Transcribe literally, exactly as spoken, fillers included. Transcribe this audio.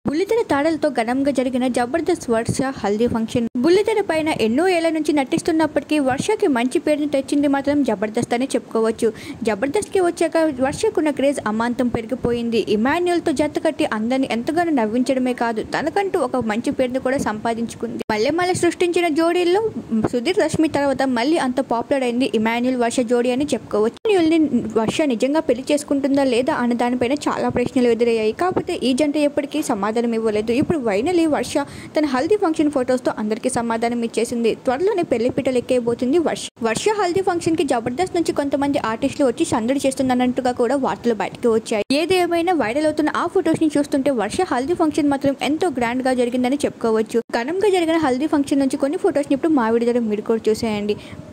బుల్లితెర తాడలతో ఘనంగా జరిగిన జబర్దస్త్ వర్ష హల్దీ ఫంక్షన్. బుల్లితెర పైన ఎన్నో ఏళ్ల నుంచి నటిస్తున్నప్పటికీ వర్షకి మంచి పేరును తెచ్చింది మాత్రం జబర్దస్త్ అనే చెప్పుకోవచ్చు. జబర్దస్త్కి వచ్చాక వర్షకున్న క్రేజ్ అమాంతం పెరిగిపోయింది. ఇమాన్యుయల్తో జత కట్టి అందరిని ఎంతగానో నవ్వించడమే కాదు, తనకంటూ ఒక మంచి పేరును కూడా సంపాదించుకుంది. మళ్ళీ మళ్ళీ సృష్టించిన జోడీల్లో సుధీర్ రష్మి తర్వాత మళ్ళీ అంత పాపులర్ అయింది ఇమాన్యుయల్ వర్ష జోడీ అని చెప్పుకోవచ్చు. ఇమాన్యుయల్ని వర్ష నిజంగా పెళ్లి చేసుకుంటుందా లేదా అన్న దానిపైన చాలా ప్రశ్నలు ఎదురయ్యాయి. కాకపోతే ఈ జంట ఎప్పటికీ సమాధానం ఇవ్వలేదు. ఇప్పుడు ఫైనలీ వర్ష తన హల్దీ ఫంక్షన్ ఫొటోస్ తో అందరికీ సమాధానం ఇచ్చేసింది. త్వరలోనే పెళ్లి పీటలు ఎక్కేయబోతుంది వర్ష. వర్ష హల్దీ ఫంక్షన్ కి జబర్దస్త్ నుంచి కొంతమంది ఆర్టిస్టులు వచ్చి సందడి చేస్తుందన్నట్టుగా కూడా వార్తలు బయటకు వచ్చాయి. ఏదేమైనా వైరల్ అవుతున్న ఆ ఫొటోస్ ని చూస్తుంటే వర్ష హల్దీ ఫంక్షన్ మాత్రం ఎంతో గ్రాండ్ గా జరిగిందని చెప్పుకోవచ్చు. ఘనంగా జరిగిన హల్దీ ఫంక్షన్ నుంచి కొన్ని ఫొటోస్ ని ఇప్పుడు మా విడుదల మీరు కూడా చూసేయండి.